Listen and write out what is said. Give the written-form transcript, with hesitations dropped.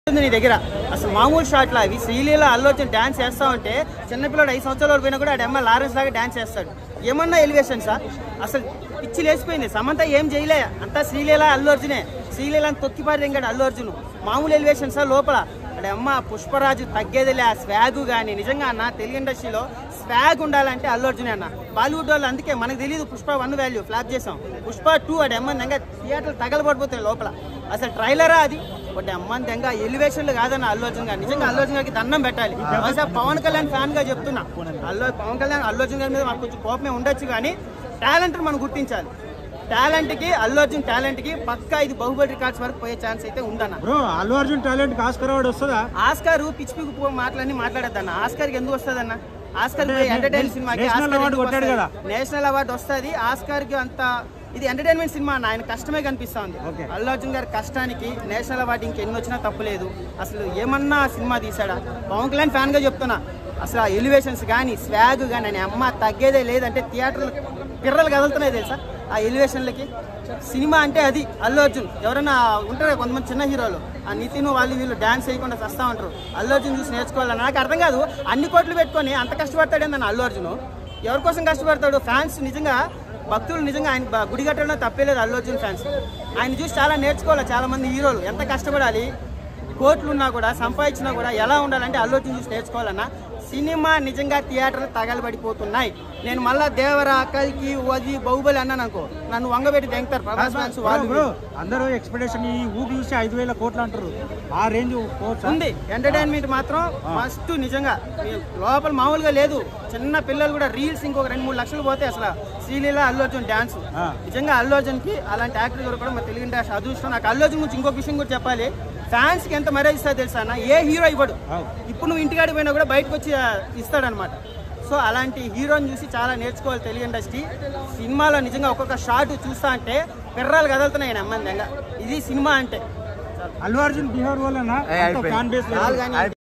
నీ దగ్గర అసలు మామూలు షాట్లా అవి శ్రీలీల అల్లు అర్జున్ డాన్స్ చేస్తా ఉంటే చిన్నపిల్లడు 5 సంవత్సరాల వరకు పోయినా కూడా ఆడమ్మ లారెన్స్ లాగా డాన్స్ చేస్తాడు. ఏమన్నా ఎలివేషన్సా? అసలు పిచ్చి లేచిపోయింది. సమంత ఏం చేయలే, అంతా శ్రీలీల అల్లు అర్జునే. శ్రీలీలని తొక్కిపారి దింగాడు అల్లు అర్జున్. మామూలు ఎలివేషన్సా లోపల? అమ్మ పుష్పరాజు తగ్గేదిలే. ఆ స్వాగ్ కానీ నిజంగా అన్న తెలుగు ఇండస్ట్రీలో స్వాగ్ ఉండాలంటే అల్లు అర్జునే అన్న. బాలీవుడ్ వాళ్ళు అందుకే మనకు తెలియదు పుష్ప 1 వాల్యూ ఫ్లాప్ చేసాం. పుష్ప 2 అమ్మ దెంగ థియేటర్లు తగలబడిపోతాయి లోపల. అసలు ట్రైలరా అది? ఒకటి అమ్మని దెంగ ఎలివేషన్లు కాదన్న అల్లు అర్జున్ గారు. నిజంగా అల్లు అర్జున్ గారికి దండం పెట్టాలి. పవన్ కళ్యాణ్ ఫ్యాన్ గా చెప్తున్నా, పవన్ కళ్యాణ్ అల్లు అర్జున్ గారి మీద మాకు కొంచెం కోపమే ఉండొచ్చు కానీ టాలెంట్ మనం గుర్తించాలి. టాలెంట్ కి అల్లు అర్జున్ టాలెంట్ కి పక్కా ఇది బాహుబలి రికార్డ్స్ వరకు పోయే ఛాన్స్ అయితే ఉందన్న. Allu Arjun talent Oscar award వస్తుందా? ఆస్కార్ పిచ్చి పిచ్చి మాటలన్నీ మాట్లాడద్దన్న. ఆస్కార్ కి ఎందుకు వస్తుందన్న? ఆస్కార్ ఎంటర్టైన్మెంట్ సినిమాకి నేషనల్ అవార్డు వస్తుంది. ఆస్కార్ కి అంత ఇది ఎంటర్టైన్మెంట్ సినిమా అన్న. ఆయన కష్టమే కనిపిస్తా ఉంది. అల్లు అర్జున్ గారి కష్టానికి నేషనల్ అవార్డు ఇంకెన్ని వచ్చినా తప్పులేదు. అసలు ఏమన్నా సినిమా తీసాడా? పవన్ కళ్యాణ్ ఫ్యాన్ గా చెప్తున్నా, అసలు ఆ ఎలివేషన్స్ కానీ స్వాగ్ కానీ అని అమ్మ తగ్గేదే లేదంటే థియేటర్లు పిర్రలు కదులుతున్నాయి తెలుసా ఆ ఎలివేషన్లకి. సినిమా అంటే అది అల్లు అర్జున్. ఎవరైనా ఉంటారు కొంతమంది చిన్న హీరోలు, ఆ నితిన్ వాళ్ళు వీళ్ళు డాన్స్ చేయకుండా వస్తూ ఉంటారు. అల్లు అర్జున్ చూసి నేర్చుకోవాలని నాకు అర్థం కాదు. అన్ని కోట్లు పెట్టుకొని అంత కష్టపడతాడేందని అల్లు అర్జున్. ఎవరి కోసం కష్టపడతాడు? ఫ్యాన్స్ నిజంగా భక్తులు నిజంగా ఆయన గుడి కట్టడంలో తప్పేలేదు. అల్లు అర్జున్ ఫ్యాన్స్ ఆయన చూసి చాలా నేర్చుకోవాలి. చాలా మంది హీరోలు ఎంత కష్టపడాలి, కోట్లు ఉన్నా కూడా సంపాదించినా కూడా ఎలా ఉండాలంటే అల్లు అర్జున్ చూసి నేర్చుకోవాలన్నా. సినిమా నిజంగా థియేటర్లు తగలబడిపోతున్నాయి. నేను మళ్ళా దేవరా కల్కి వది బాహుబలి అన్నాను అనుకో, నన్ను వంగబెట్టి దెంగుతారు ప్రభాస్ ఫ్యాన్స్ వాళ్ళు. అందరూ ఎక్స్పెక్టేషన్ ఈ ఊపి చూసి 5,000 కోట్లు అంటారు. ఆ రేంజ్ ఉంది. ఎంటర్టైన్మెంట్ మాత్రం మస్ట్. నిజంగా లోపల మామూలుగా లేదు. చిన్న పిల్లలు కూడా రీల్స్ ఇంకొక 2-3 లక్షలు పోతే అసలు శ్రీలీల అల్లు అర్జున్ డాన్స్. నిజంగా అల్లు అర్జున్ కి అలాంటి యాక్టర్ కూడా మన తెలుగు ఇండస్ట్రీ అదృష్టం. నాకు అల్లు అర్జున్ గురించి ఇంకొక విషయం కూడా చెప్పాలి. ఫ్యాన్స్ కి ఎంత మర్యాద ఇస్తా తెలుసా అన్న? ఏ హీరో ఇవ్వడు. ఇప్పుడు నువ్వు ఇంటికాడికి పోయినా కూడా బయటకు వచ్చి ఇస్తాడనమాట. సో అలాంటి హీరోని చూసి చాలా నేర్చుకోవాలి తెలుగు ఇండస్ట్రీ. సినిమాలో నిజంగా ఒక్కొక్క షాట్ చూస్తా అంటే పిర్రాలు కదులుతున్నాయి అమ్మందంగా. ఇది సినిమా అంటే. అల్లు అర్జున్ బిహేవియర్ వల్ల